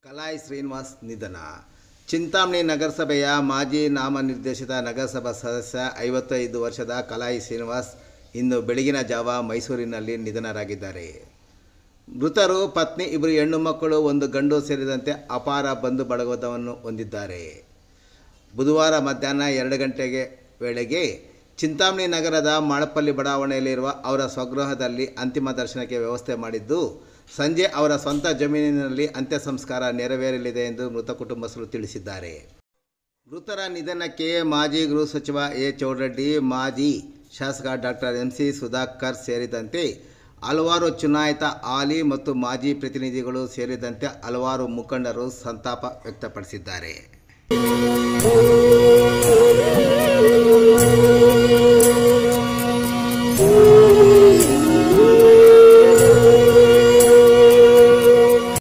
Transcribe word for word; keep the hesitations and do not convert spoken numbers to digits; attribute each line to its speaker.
Speaker 1: ಕಲಾಯಿ ಶ್ರೀನಿವಾಸ್ ನಿಧನ. ಚಿಂತಾಮಣಿ ನಗರಸಭೆಯ ಮಾಜಿ ನಾಮನಿರ್ದೇಶಿತ ನಗರಸಭಾ ಸದಸ್ಯ ಐವತ್ತೈದು ವರ್ಷದ ಕಲಾಯಿ ಶ್ರೀನಿವಾಸ್ ಇಂದು ಬೆಳಗಿನ ಜಾವ ಮೈಸೂರಿನಲ್ಲಿ ನಿಧನರಾಗಿದ್ದಾರೆ. ಮೃತರು ಪತ್ನಿ, ಇಬ್ಬರು ಹೆಣ್ಣು ಮಕ್ಕಳು, ಒಂದು ಗಂಡು ಸೇರಿದಂತೆ ಅಪಾರ ಬಂಧು ಬಳಗವನ್ನು ಹೊಂದಿದ್ದಾರೆ. ಬುಧವಾರ ಮಧ್ಯಾಹ್ನ ಎರಡು ಗಂಟೆಗೆ ವೇಳೆಗೆ ಚಿಂತಾಮಣಿ ನಗರದ ಮಾಳಪಲ್ಲಿ ಬಡಾವಣೆಯಲ್ಲಿರುವ ಅವರ ಸ್ವಗೃಹದಲ್ಲಿ ಅಂತಿಮ ದರ್ಶನಕ್ಕೆ ವ್ಯವಸ್ಥೆ ಮಾಡಿದ್ದು, ಸಂಜೆ ಅವರ ಸ್ವಂತ ಜಮೀನಿನಲ್ಲಿ ಅಂತ್ಯ ಸಂಸ್ಕಾರ ನೆರವೇರಲಿದೆ ಎಂದು ಮೃತ ಕುಟುಂಬಸ್ಥರು ತಿಳಿಸಿದ್ದಾರೆ. ಮೃತರ ನಿಧನಕ್ಕೆ ಮಾಜಿ ಗೃಹ ಸಚಿವ ಎ ಚೌಡರೆಡ್ಡಿ, ಮಾಜಿ ಶಾಸಕ ಡಾಕ್ಟರ್ ಎಂ ಸಿ ಸುಧಾಕರ್ ಸೇರಿದಂತೆ ಹಲವಾರು ಚುನಾಯಿತ ಹಾಲಿ ಮತ್ತು ಮಾಜಿ ಪ್ರತಿನಿಧಿಗಳು ಸೇರಿದಂತೆ ಹಲವಾರು ಮುಖಂಡರು ಸಂತಾಪ ವ್ಯಕ್ತಪಡಿಸಿದ್ದಾರೆ.